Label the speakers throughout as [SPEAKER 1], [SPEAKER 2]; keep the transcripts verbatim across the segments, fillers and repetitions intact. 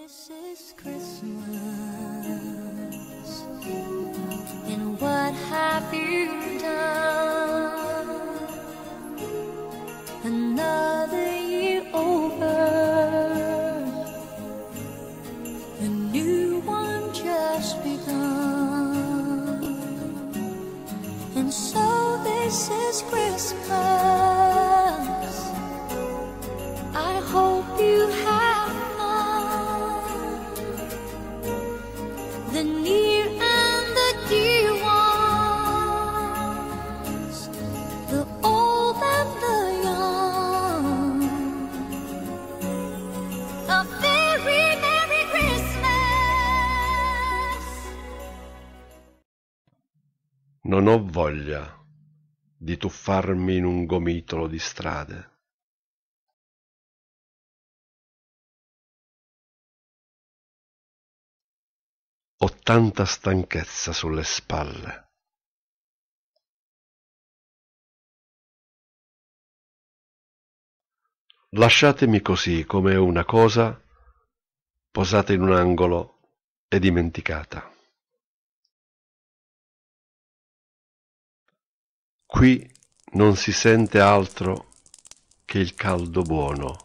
[SPEAKER 1] This is Christmas, and what have you done? Another year over, a new one just begun, and so this is Christmas. I hope you have the near and the dear ones, the old and the young. A very Merry Christmas.
[SPEAKER 2] Non ho voglia di tuffarmi in un gomitolo di strade. Ho tanta stanchezza sulle spalle. Lasciatemi così come una cosa posata in un angolo e dimenticata. Qui non si sente altro che il caldo buono.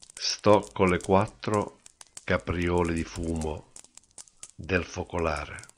[SPEAKER 2] Sto con le quattro capriole di fumo del focolare.